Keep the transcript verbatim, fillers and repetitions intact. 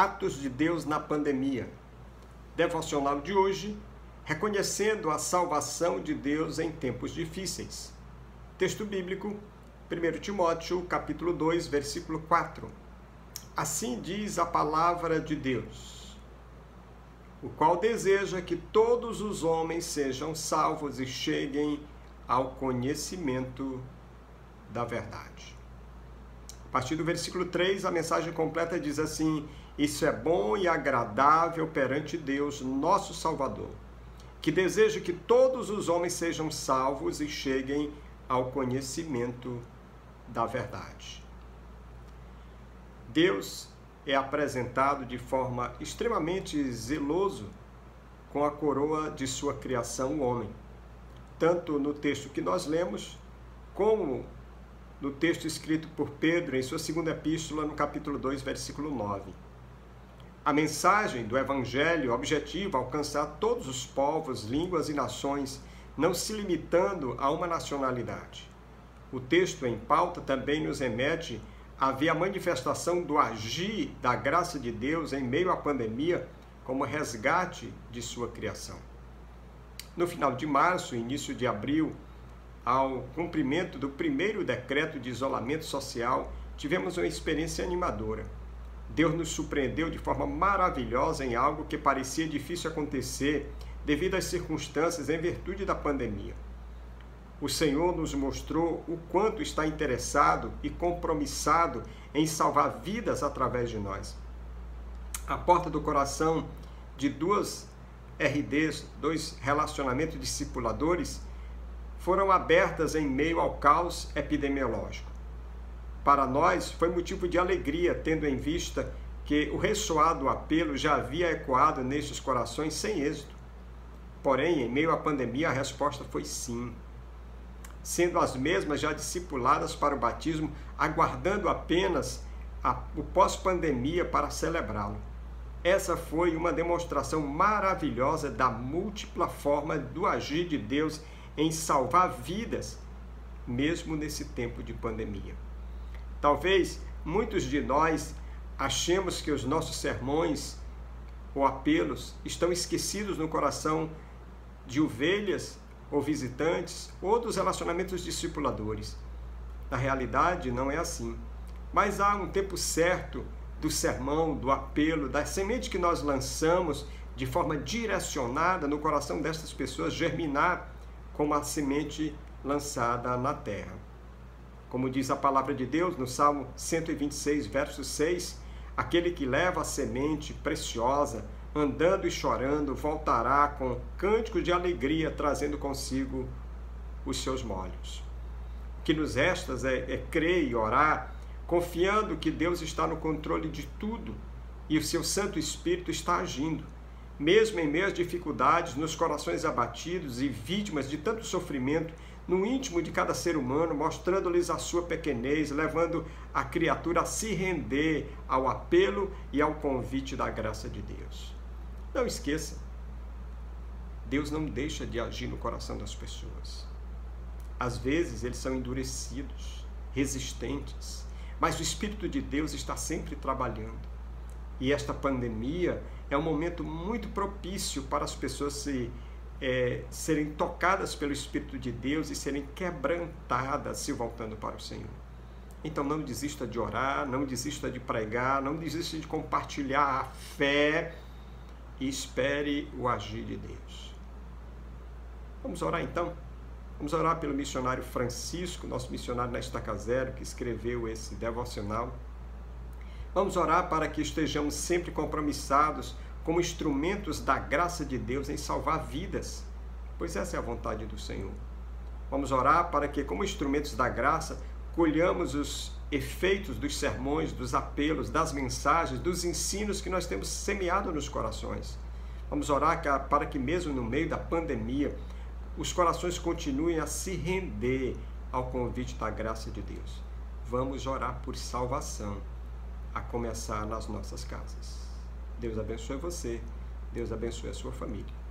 Atos de Deus na pandemia. Devocional de hoje, reconhecendo a salvação de Deus em tempos difíceis. Texto bíblico, primeiro Timóteo, capítulo dois, versículo quatro. Assim diz a palavra de Deus, o qual deseja que todos os homens sejam salvos e cheguem ao conhecimento da verdade. A partir do versículo três, a mensagem completa diz assim: isso é bom e agradável perante Deus, nosso Salvador, que deseja que todos os homens sejam salvos e cheguem ao conhecimento da verdade. Deus é apresentado de forma extremamente zeloso com a coroa de sua criação, o homem. Tanto no texto que nós lemos, como no texto escrito por Pedro em sua segunda epístola, no capítulo dois, versículo nove. A mensagem do Evangelho objetiva alcançar todos os povos, línguas e nações, não se limitando a uma nacionalidade. O texto em pauta também nos remete a ver a manifestação do agir da graça de Deus em meio à pandemia como resgate de sua criação. No final de março, início de abril, ao cumprimento do primeiro decreto de isolamento social, tivemos uma experiência animadora. Deus nos surpreendeu de forma maravilhosa em algo que parecia difícil acontecer devido às circunstâncias em virtude da pandemia. O Senhor nos mostrou o quanto está interessado e compromissado em salvar vidas através de nós. A porta do coração de duas R Ds, dois relacionamentos discipuladores, foram abertas em meio ao caos epidemiológico. Para nós, foi motivo de alegria, tendo em vista que o ressoado apelo já havia ecoado nestes corações sem êxito. Porém, em meio à pandemia, a resposta foi sim, sendo as mesmas já discipuladas para o batismo, aguardando apenas a, o pós-pandemia para celebrá-lo. Essa foi uma demonstração maravilhosa da múltipla forma do agir de Deus em salvar vidas, mesmo nesse tempo de pandemia. Talvez muitos de nós achemos que os nossos sermões ou apelos estão esquecidos no coração de ovelhas ou visitantes ou dos relacionamentos discipuladores. Na realidade, não é assim. Mas há um tempo certo do sermão, do apelo, da semente que nós lançamos de forma direcionada no coração destas pessoas germinar como a semente lançada na terra. Como diz a palavra de Deus no Salmo cento e vinte e seis, verso seis, aquele que leva a semente preciosa, andando e chorando, voltará com cânticos de alegria, trazendo consigo os seus molhos. O que nos resta é, é crer e orar, confiando que Deus está no controle de tudo e o seu Santo Espírito está agindo. Mesmo em meio às dificuldades, nos corações abatidos e vítimas de tanto sofrimento, no íntimo de cada ser humano, mostrando-lhes a sua pequenez, levando a criatura a se render ao apelo e ao convite da graça de Deus. Não esqueça, Deus não deixa de agir no coração das pessoas. Às vezes eles são endurecidos, resistentes, mas o Espírito de Deus está sempre trabalhando. E esta pandemia é um momento muito propício para as pessoas se, é, serem tocadas pelo Espírito de Deus e serem quebrantadas se voltando para o Senhor. Então não desista de orar, não desista de pregar, não desista de compartilhar a fé e espere o agir de Deus. Vamos orar então? Vamos orar pelo missionário Francisco, nosso missionário na Estaca Zero, que escreveu esse devocional. Vamos orar para que estejamos sempre compromissados como instrumentos da graça de Deus em salvar vidas, pois essa é a vontade do Senhor. Vamos orar para que, como instrumentos da graça, colhamos os efeitos dos sermões, dos apelos, das mensagens, dos ensinos que nós temos semeado nos corações. Vamos orar para que, mesmo no meio da pandemia, os corações continuem a se render ao convite da graça de Deus. Vamos orar por salvação, a começar nas nossas casas. Deus abençoe você, Deus abençoe a sua família.